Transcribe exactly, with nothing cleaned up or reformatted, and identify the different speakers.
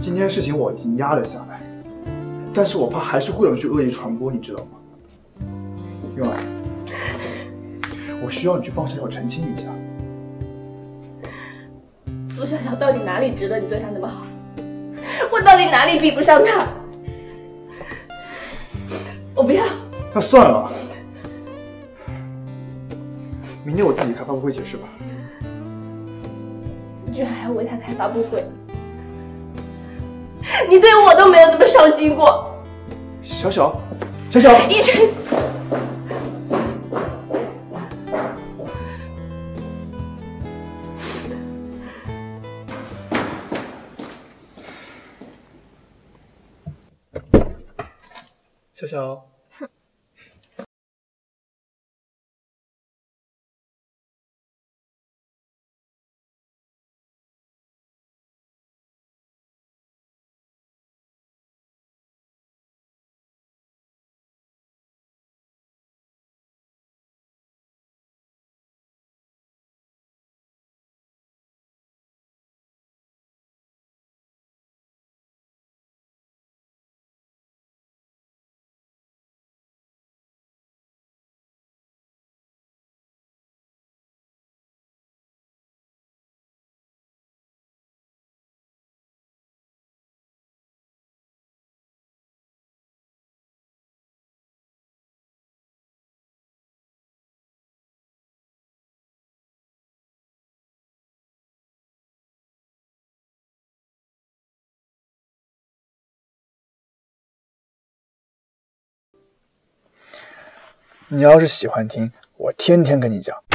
Speaker 1: 今天的事情我已经压了下来，但是我怕还是会有人去恶意传播，你知道吗？云儿，我需要你去帮小小澄清一下。
Speaker 2: 苏小小到底哪里值得你对她那么好？我到底哪里比不上她？我不要。
Speaker 1: 那算了，明天我自己开发布会解释吧。
Speaker 2: 你居然还要为她开发布会？你对我都没有那么上心过。
Speaker 1: 小小，小小，
Speaker 2: 一晨。
Speaker 1: 小小。你要是喜欢听，我天天跟你讲。